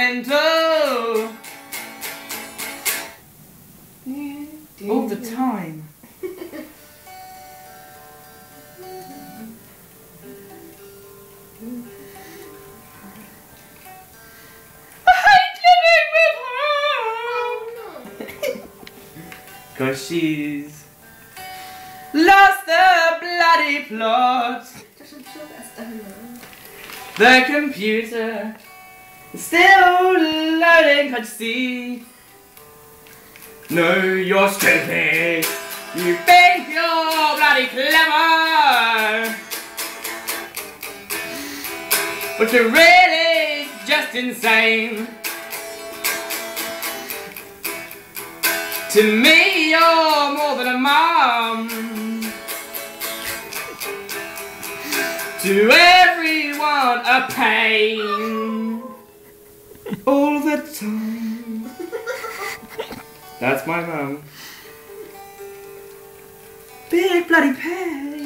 mental all the time. I hate living with her 'cause she's lost the bloody plot. The computer is still loading, can't you see? No, you're stupid. You think you're bloody clever, but you're really just insane. To me, you're more than a mum. To everyone, a pain. All the time. That's my mum. Big bloody pain.